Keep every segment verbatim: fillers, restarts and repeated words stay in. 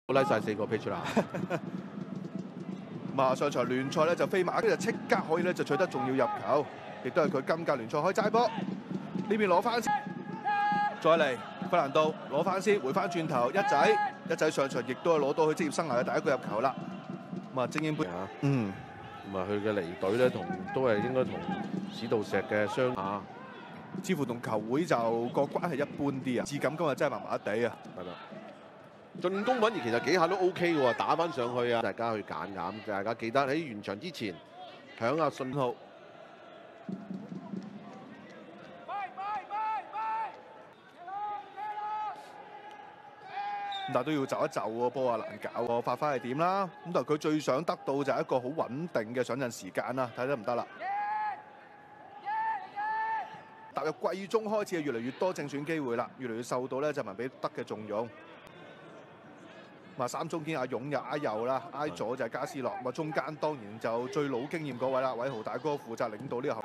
拉晒四個 pitch 啦。 咁啊，上場聯賽咧就飛馬，跟住即刻可以咧就取得重要入球，亦都係佢今屆聯賽開齋波。呢邊攞翻先，再嚟弗蘭道攞翻先，回翻轉頭，一仔一仔上場，亦都係攞到佢職業生涯嘅第一個入球啦。咁啊，精英杯，嗯， 咁啊，佢嘅離隊咧同都係應該同史道石嘅相下， 似乎同球會就個關係一般啲啊。至感今日真係麻麻地啊。 係啦。進攻反而其實幾下都 O K 嘅喎，打翻上去啊！大家去揀揀，大家記得喺完場之前響下信號。 但都要就一就喎，波啊難搞喎，發揮係點啦？咁但係佢最想得到就係一個好穩定嘅上陣時間啦，睇得唔得啦？踏入季中開始，越嚟越多正選機會啦，越嚟越受到咧就文比德嘅重用。咁三中堅阿勇又挨右啦，挨左就係加斯洛。咁中間當然就最老經驗嗰位啦，偉豪大哥負責領導呢個後。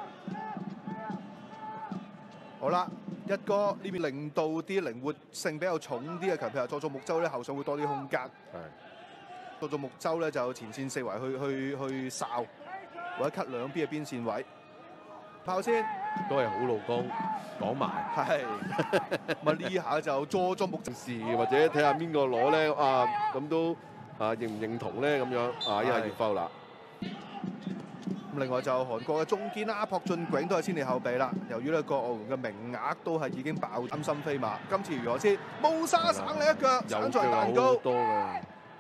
好啦，一哥呢邊令到啲靈活性比較重啲嘅球，譬如佐佐木洲咧後上會多啲空間。係。佐佐木洲咧就前線四圍去去去哨，或者 cut 兩邊嘅邊線位。炮先都係好老公講埋。 係。咁啊呢下就佐佐木事，或者睇下邊個攞咧啊，咁都啊認唔認同咧咁樣啊，一係要 foul 啦。 咁另外就韓國嘅中堅啦，朴俊炯都係先嚟後備啦。由於呢個澳門嘅名額都係已經爆，擔心飛馬。今次如何先？慕沙省你一腳，省在蛋糕。 好多嘅，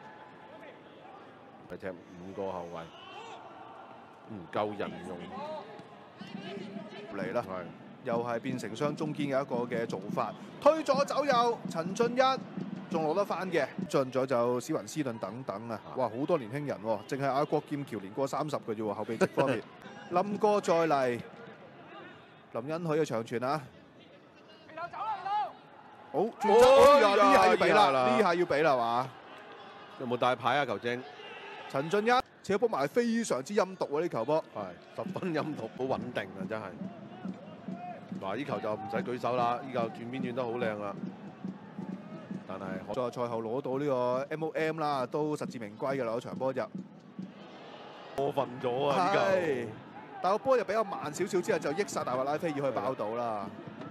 係踢五個後衞，唔夠人用嚟啦。係。又係變成雙中堅嘅一個嘅做法，推咗走右，陳俊一仲攞得翻嘅，進咗就史雲斯頓等等啊！哇，好多年輕人喎，淨係阿郭劍橋年過三十嘅啫喎，後備席方面，冧哥再嚟，林恩許嘅長傳啊！好，轉走，呢下要俾啦，呢下要俾啦嘛？ 有冇帶牌啊？球證陳俊一扯波埋非常之陰毒喎，呢球波係十分陰毒，好穩定啊！真係。嗱，呢球就唔使舉手啦，呢球轉邊轉得好靚啦。但係在賽後攞到呢個 M O M 啦，都實至名歸嘅啦，嗰場波入過分咗啊！呢球， 但個波又比較慢少少，之後就益殺大衛拉菲爾可以爆到啦。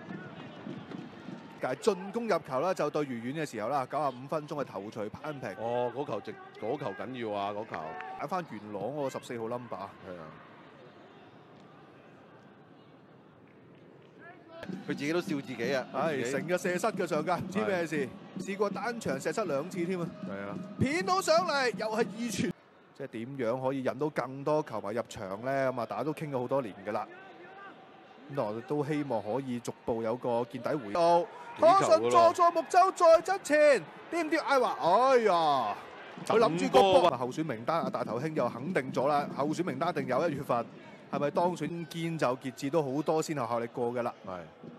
但係進攻入球啦，就對愉園嘅時候啦，九十五分鐘嘅頭槌扳平。 哦，嗰球直，嗰球緊要啊！嗰球打翻元朗嗰個十四號 number。 係啊。佢自己都笑自己啊！ 係成日射失嘅上屆，唔知咩事，試過單場射失兩次添啊！ 係啊， 片到上嚟又係二傳，即係點樣可以引到更多球迷入場咧？咁啊，大家都傾咗好多年㗎啦。咁我哋都希望可以逐步有個見底回報。可信佐佐木洲再側前，掂唔掂？嗌話，哎呀，佢諗住個波。候選名單啊，大頭兄又肯定咗啦。候選名單定有一月份。係咪當選堅就傑志都好多先後效力過嘅啦？ 係。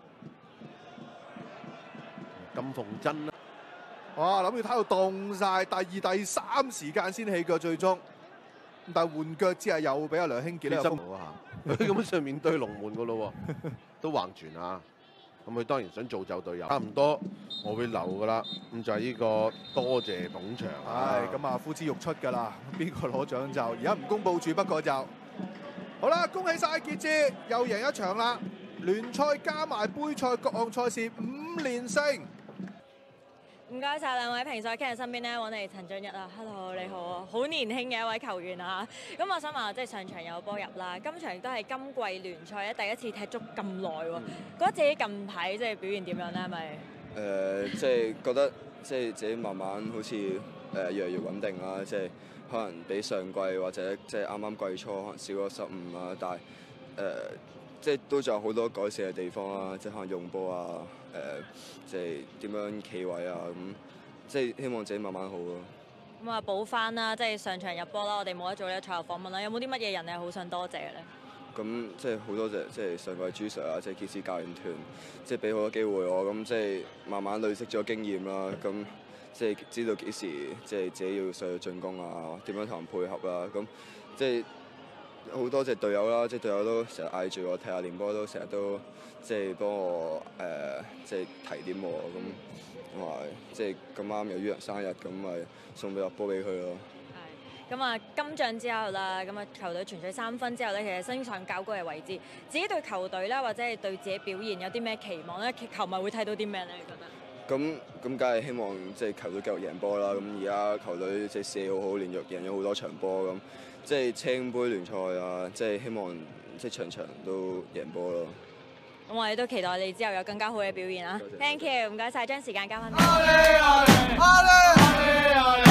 金鳳珍啦， 哇！諗住睇到凍晒，第二、第三時間先起腳最終，但係換腳之後又俾阿梁興傑咧。 心冇啊嚇！佢咁上面對龍門嘅咯喎，都橫傳啊！咁佢當然想造就隊友，差唔多我會留㗎啦。咁就係呢個多謝捧場。 係咁啊，呼之欲出㗎啦！邊個攞獎就而家唔公佈住，不過就。好啦，恭喜晒傑志又贏一場啦！聯賽加埋杯賽各項賽事五連勝。 唔該晒兩位評賽傾喺身邊咧，揾嚟陳俊一啊 ，Hello 你好啊，好年輕嘅一位球員啊！咁我想問，即係上場有波入啦，今場亦都係今季聯賽咧第一次踢足咁耐喎，嗯、覺得自己近排即係表現點樣咧？係咪？ 誒、呃，即係覺得即係自己慢慢好似誒、呃、越嚟越穩定啦，即係。可能比上季或者即係啱啱季初可能少咗失誤啊，但係誒、呃、即係都仲有好多改善嘅地方啦，即係可能用波啊，誒、呃、即係點樣企位啊咁，即係希望自己慢慢好咯。 咁啊補翻啦，即係上場入波啦，我哋冇得做呢個賽後訪問啦，有冇啲乜嘢人你係好想多謝嘅咧？ 咁即係好多謝即係上季朱 Sir 啊，即係傑志教練團，即係俾好多機會我，咁即係慢慢累積咗經驗啦，咁。即係知道幾時，即係自己要上去進攻啊，點樣同人配合啦。咁即係好多謝隊友啦，即係隊友都成日嗌住我踢下練波，都成日都即係幫我誒， 即係提點我咁，同埋即係咁啱有於人生日，咁咪送俾個波俾佢咯。 咁啊，金獎之後啦，咁啊球隊全取三分之後咧，其實升上較高嘅位置，自己對球隊啦，或者係對自己表現有啲咩期望咧？球迷會睇到啲咩咧？你覺得？ 咁咁梗係希望即係球隊繼續贏波啦。咁而家球隊即係士氣好好，連續贏咗好多場波咁，即係青杯聯賽啊，即係希望即係場場都贏波咯。 咁我哋都期待你之後有更加好嘅表現啊！Thank you，唔該晒，將時間交翻俾我。